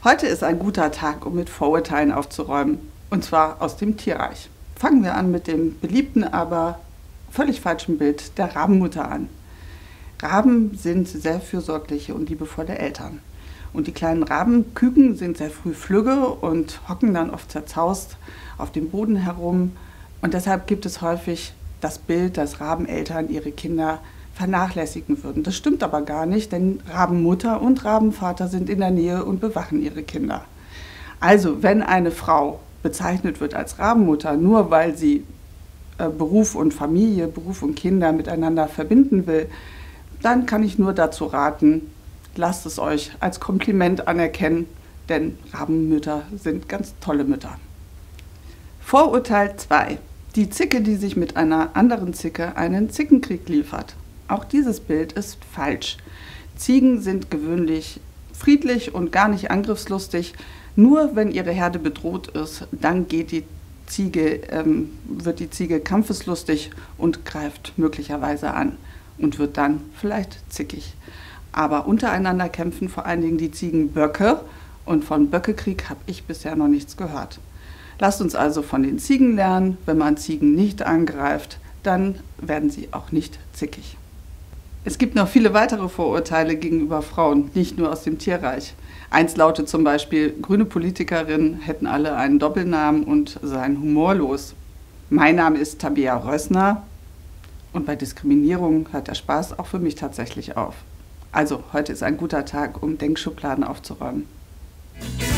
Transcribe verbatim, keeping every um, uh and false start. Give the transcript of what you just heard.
Heute ist ein guter Tag, um mit Vorurteilen aufzuräumen, und zwar aus dem Tierreich. Fangen wir an mit dem beliebten, aber völlig falschen Bild der Rabenmutter an. Raben sind sehr fürsorgliche und liebevolle Eltern. Und die kleinen Rabenküken sind sehr früh flügge und hocken dann oft zerzaust auf dem Boden herum. Und deshalb gibt es häufig das Bild, dass Rabeneltern ihre Kinder vernachlässigen würden. Das stimmt aber gar nicht, denn Rabenmutter und Rabenvater sind in der Nähe und bewachen ihre Kinder. Also, wenn eine Frau bezeichnet wird als Rabenmutter, nur weil sie äh, Beruf und Familie, Beruf und Kinder miteinander verbinden will, dann kann ich nur dazu raten, lasst es euch als Kompliment anerkennen, denn Rabenmütter sind ganz tolle Mütter. Vorurteil zwei. Die Zicke, die sich mit einer anderen Zicke einen Zickenkrieg liefert. Auch dieses Bild ist falsch. Ziegen sind gewöhnlich friedlich und gar nicht angriffslustig. Nur wenn ihre Herde bedroht ist, dann geht die Ziege, ähm, wird die Ziege kampfeslustig und greift möglicherweise an und wird dann vielleicht zickig. Aber untereinander kämpfen vor allen Dingen die Ziegenböcke, und von Böckekrieg habe ich bisher noch nichts gehört. Lasst uns also von den Ziegen lernen: Wenn man Ziegen nicht angreift, dann werden sie auch nicht zickig. Es gibt noch viele weitere Vorurteile gegenüber Frauen, nicht nur aus dem Tierreich. Eins lautet zum Beispiel, grüne Politikerinnen hätten alle einen Doppelnamen und seien humorlos. Mein Name ist Tabea Rössner und bei Diskriminierung hört der Spaß auch für mich tatsächlich auf. Also, heute ist ein guter Tag, um Denkschubladen aufzuräumen.